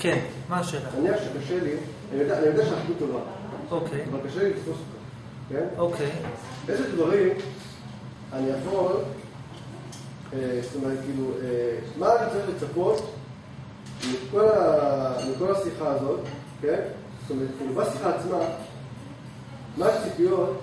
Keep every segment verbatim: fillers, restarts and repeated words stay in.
כן, מה השאלה? נניח שקשה לי, אני יודע, אני יודע שהאחדות טובה. אוקיי. אבל קשה לי לתפוס אותה, כן? אוקיי. איזה דברים אני יכול, אה, זאת אומרת, כאילו, אה, מה אני צריך לצפות מכל, ה, מכל השיחה הזאת, כן? זאת אומרת, כאילו, בשיחה עצמה, מה הציפיות,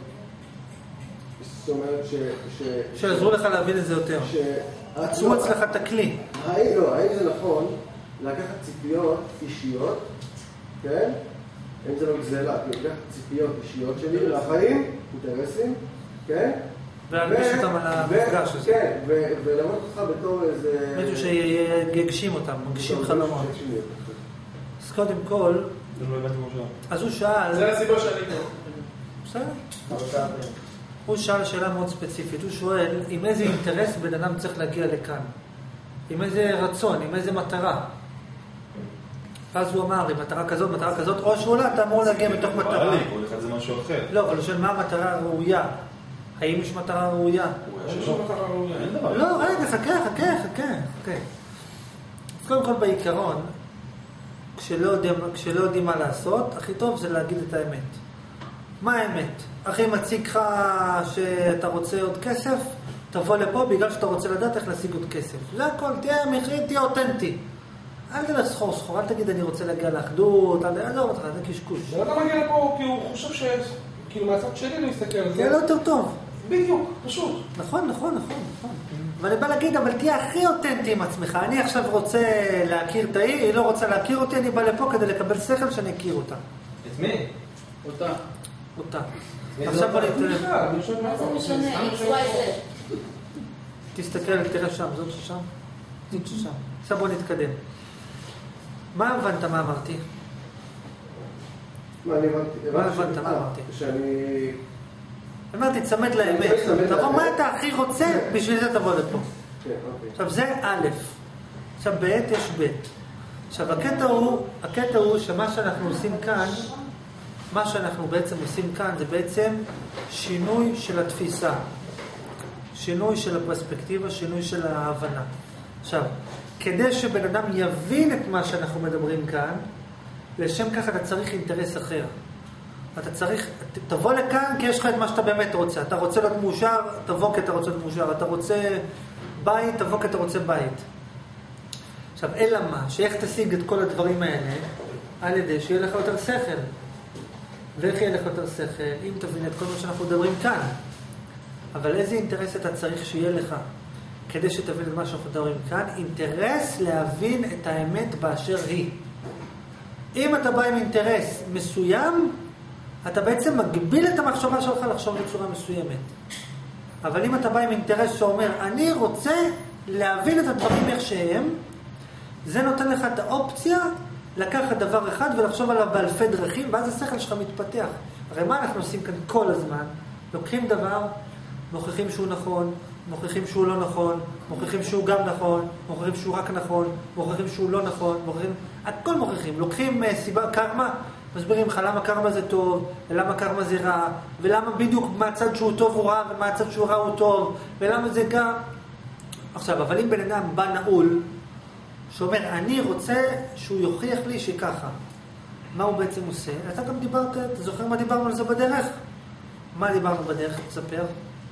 זאת אומרת, ש... ש שעזרו לך להבין את זה יותר. עצרו אצלך את הכלי. האם, לא, האם זה נכון לקחת ציפיות אישיות, כן? האם זה לא גזלה, כי לקחת ציפיות אישיות שלי לחיים, אינטרסים, כן? ולהלביש אותם על המפגש הזה. כן, ולמות אותך בתור איזה... מישהו שיגשים אותם, מגשים חלומות. אז קודם כל... אז הוא שאל... זה הסיבה שאני פה. בסדר. הוא שאל שאלה מאוד ספציפית. הוא שואל, עם איזה אינטרס בן אדם צריך להגיע לכאן? עם איזה רצון, עם איזה מטרה? אז הוא אמר, עם מטרה כזאת, מטרה כזאת, או שאולי אתה אמור להגיע מתוך מטרה. כל אחד זה משהו אחר. לא, אבל הוא שואל, מה המטרה הראויה? האם יש מטרה ראויה? יש לו מטרה ראויה, אין דבר. לא, רגע, חכה, חכה, חכה, חכה. אז קודם כל בעיקרון, כשלא יודעים, כשלא יודעים מה לעשות, הכי טוב זה להגיד את האמת. מה האמת? הכי מציג לך שאתה רוצה עוד כסף, תבוא לפה בגלל שאתה רוצה לדעת איך להשיג עוד כסף. זה הכל, תהיה מחיר, תהיה אותנטי. אל תלך סחור סחור, אל תגיד אני רוצה להגיע לאחדות, אל לא רוצה, זה קשקוש. ואתה מגיע לפה כי הוא חושב ש... כאילו מהצד שלי לא יסתכל על זה. זה לא יותר טוב. בדיוק, פשוט. נכון, נכון, נכון, נכון. ואני בא להגיד, אבל תהיה הכי אותנטי עם עצמך. אני עכשיו רוצה להכיר את העיר, היא לא רוצה להכיר אותי, אני בא לפה כדי לקבל שכל שאני אכיר אותה. את מי? אותה. אותה. עכשיו בוא נתראה. מה זה משנה? איקס וואי זד. תסתכל, תראה שם, זאת ששם. זאת ששם. עכשיו בוא נתקדם. מה הבנת מה אמרתי? מה אני הבנתי? מה הבנת מה אמרתי? שאני... אמרתי, תצמד לאמת. תבוא מה אתה הכי רוצה, בשביל זה תבוא לפה. עכשיו זה א', עכשיו ב' יש ב'. עכשיו הקטע הוא, הקטע הוא שמה שאנחנו עושים כאן, מה שאנחנו בעצם עושים כאן זה בעצם שינוי של התפיסה. שינוי של הפרספקטיבה, שינוי של ההבנה. עכשיו, כדי שבן אדם יבין את מה שאנחנו מדברים כאן, לשם כך אתה צריך אינטרס אחר. אתה צריך, תבוא לכאן כי יש לך את מה שאתה באמת רוצה. אתה רוצה להיות מאושר, תבוא כי אתה רוצה להיות מאושר. אתה רוצה בית, תבוא כי אתה רוצה בית. עכשיו, אלא מה? שאיך תשיג את כל הדברים האלה? על ידי שיהיה לך יותר שכל. ואיך יהיה לך יותר שכל? אם תבין את כל מה שאנחנו מדברים כאן. אבל איזה אינטרס אתה צריך שיהיה לך? כדי שתבין את מה שאנחנו מדברים כאן, אינטרס להבין את האמת באשר היא. אם אתה בא עם אינטרס מסוים, אתה בעצם מגביל את המחשבה שלך לחשוב בצורה מסוימת. אבל אם אתה בא עם אינטרס שאומר, אני רוצה להבין את הדברים איך שהם, זה נותן לך את האופציה לקחת דבר אחד ולחשוב עליו באלפי דרכים, ואז השכל שלך מתפתח. הרי מה אנחנו עושים כאן כל הזמן? לוקחים דבר, מוכיחים שהוא נכון, מוכיחים שהוא לא נכון, מוכיחים שהוא גם נכון, מוכיחים שהוא רק נכון, מוכיחים שהוא לא נכון, מוכיחים... הכל מוכיחים. לוקחים uh, סיבה קרמה, מסבירים לך למה קרמה זה טוב, ולמה קרמה זה רע, ולמה בדיוק מהצד שהוא טוב הוא רע, ומהצד שהוא רע הוא טוב, ולמה זה גם... עכשיו, אבל אם בן אדם בא נעול, שאומר, אני רוצה שהוא יוכיח לי שככה. מה הוא בעצם עושה? אתה גם דיברת, אתה זוכר מה דיברנו על זה בדרך? מה דיברנו בדרך? תספר.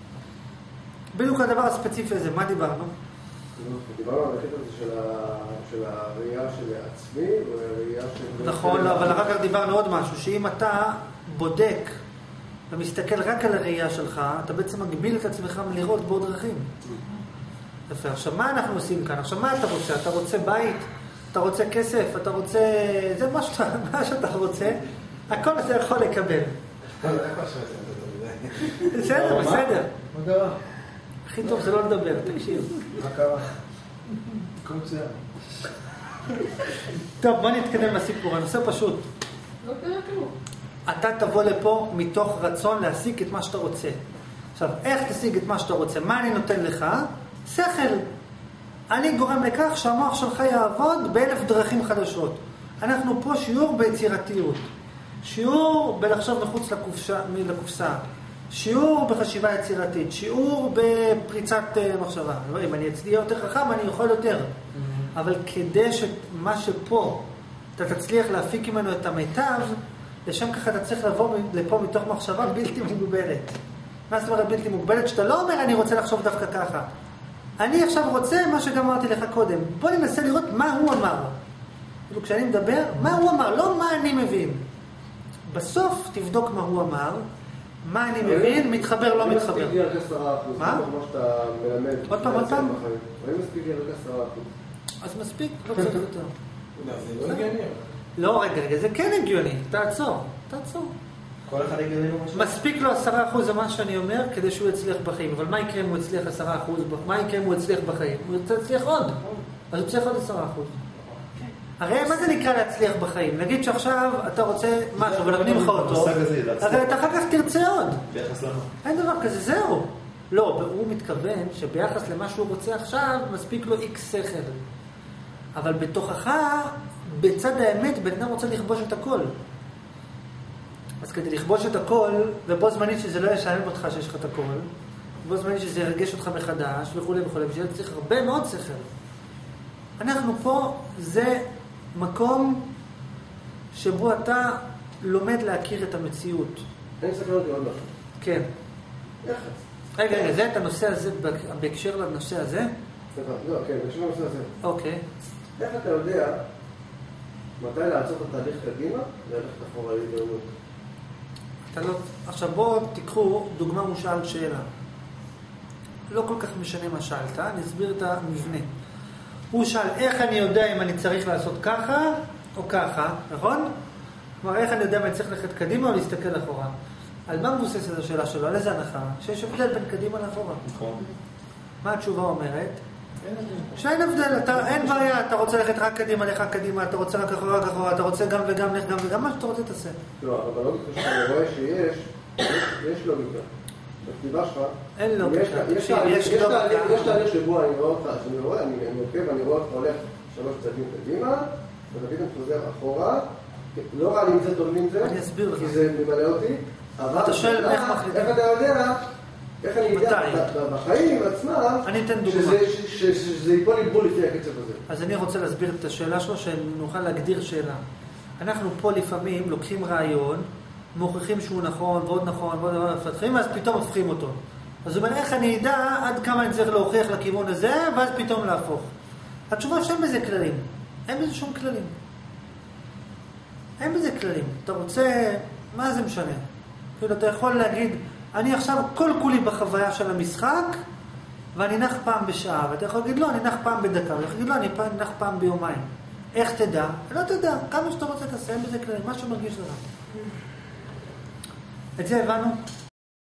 בדיוק הדבר הספציפי הזה, מה דיברנו? דיברנו על הקטע הזה של הראייה של עצמי, או הראייה של... נכון, אבל אחר כך דיברנו עוד משהו, שאם אתה בודק ומסתכל רק על הראייה שלך, אתה בעצם מגביל את עצמך מלראות בעוד דרכים. יפה, עכשיו מה אנחנו עושים כאן? עכשיו מה אתה רוצה? אתה רוצה בית? אתה רוצה כסף? אתה רוצה... זה מה שאתה, מה שאתה רוצה, הכל אתה יכול לקבל. בסדר, בסדר. מה קרה? הכי טוב זה לא לדבר, תקשיב. מה קרה? כל מצוין. טוב, בוא נתקדם לסיפור, הנושא פשוט. לא קרה כלום. אתה תבוא לפה מתוך רצון להשיג את מה שאתה רוצה. עכשיו, איך תשיג את מה שאתה רוצה? מה אני נותן לך? שכל. אני גורם לכך שהמוח שלך יעבוד באלף דרכים חדשות. אנחנו פה שיעור ביצירתיות. שיעור בלחשוב מחוץ לקופשה, לקופסה. שיעור בחשיבה יצירתית. שיעור בפריצת uh, מחשבה. אם אני אצלי יותר חכם, אני יכול יותר. אבל כדי שמה שפה אתה תצליח להפיק ממנו את המיטב, לשם ככה אתה צריך לבוא לפה מתוך מחשבה בלתי מוגבלת. מה זאת אומרת בלתי מוגבלת? שאתה לא אומר אני רוצה לחשוב דווקא ככה. אני עכשיו רוצה מה שגם אמרתי לך קודם. בוא ננסה לראות מה הוא אמר. כאילו כשאני מדבר, מה הוא אמר, לא מה אני מבין. בסוף תבדוק מה הוא אמר, מה אני מבין, מתחבר, לא מתחבר. אני מספיק לי רק עשרה אחוז, מה? כמו שאתה מלמד. עוד פעם, עוד פעם? אני מספיק לי רק עשרה אחוז. אז מספיק, לא צריך יותר. זה לא הגיוני. לא, רגע, רגע, זה כן הגיוני. תעצור, תעצור. כל אחד הגיוני לו משהו? מספיק לו עשרה אחוז, זה מה שאני אומר, כדי שהוא יצליח בחיים. אבל מה יקרה אם הוא יצליח עשרה אחוז? מה יקרה אם הוא יצליח בחיים? הוא יצליח עוד. אז הוא צריך עוד עשרה אחוז. הרי מה זה נקרא להצליח בחיים? נגיד שעכשיו אתה רוצה משהו ונותנים לך אותו, הרי אתה אחר כך תרצה עוד. ביחס למה? אין דבר כזה, זהו. לא, הוא מתכוון שביחס למה שהוא רוצה עכשיו, מספיק לו איקס שכל. אבל בתוכך, בצד האמת, בן אדם רוצה לכבוש את הכל. אז כדי לכבוש את הכל, ובו זמנית שזה לא ישעמם אותך שיש לך את הכל, ובו זמנית שזה ירגש אותך מחדש, וכו' וכו', בשביל זה צריך הרבה מאוד שכל. אנחנו פה, זה מקום שבו אתה לומד להכיר את המציאות. אני אסתכל אותי עוד משהו. כן. יחס. רגע, רגע, זה את הנושא הזה, בהקשר לנושא הזה? סליחה, לא, כן, בשביל הנושא הזה. אוקיי. איך אתה יודע מתי לעצור את התהליך קדימה וללכת אחורה להתגרמות? אתה לא... עכשיו בואו תיקחו דוגמה, הוא שאל שאלה. לא כל כך משנה מה שאלת, אני אסביר את המבנה. הוא שאל, איך אני יודע אם אני צריך לעשות ככה או ככה, נכון? כלומר, איך אני יודע אם אני צריך ללכת קדימה או להסתכל אחורה? על מה מבוססת השאלה שלו? על איזה הנחה? שיש הבדל בין קדימה לאחורה. נכון. מה התשובה אומרת? שאין הבדל, אתה, אין בעיה, אתה רוצה ללכת רק קדימה, לך קדימה, אתה רוצה רק אחורה, רק אחורה, אתה רוצה גם וגם, לך גם וגם, מה שאתה רוצה תעשה. לא, אבל לא מתחשב, אני רואה שיש, יש לוגיקה. בכתיבה שלך, אין לוגיקה. יש תהליך שבו אני רואה אותך, שאני רואה, אני עוקב, אני רואה אותך הולך שלוש צעדים קדימה, ופתאום חוזר אחורה, לא רע לי עם זה, טוב לי עם זה, אני אסביר לך. כי זה ממלא אותי, אבל אתה שואל איך מחליטים. איך אתה יודע, איך אני יודע, בחיים עצמם, אני אתן דוגמה. שזה ייפול ליבול לפי הקצב הזה. אז אני רוצה להסביר את השאלה שלו, שנוכל להגדיר שאלה. אנחנו פה לפעמים לוקחים רעיון, מוכיחים שהוא נכון, ועוד נכון, ועוד נכון, מפתחים, ואז פתאום הופכים אותו. אז הוא אומר, איך אני אדע עד כמה אני צריך להוכיח לכיוון הזה, ואז פתאום להפוך. התשובה שאין בזה כללים. אין בזה שום כללים. אין בזה כללים. אתה רוצה, מה זה משנה? כאילו, אתה יכול להגיד, אני עכשיו כל כולי בחוויה של המשחק, ואני נח פעם בשעה, ואתה יכול להגיד, לא, אני נח פעם בדקה, ואתה יכול להגיד, לא, אני נח פעם ביומיים. איך תדע? לא תדע, כמה שאתה רוצה תעשה, אין בזה כללים, מה שמרגיש לך. את זה הבנו?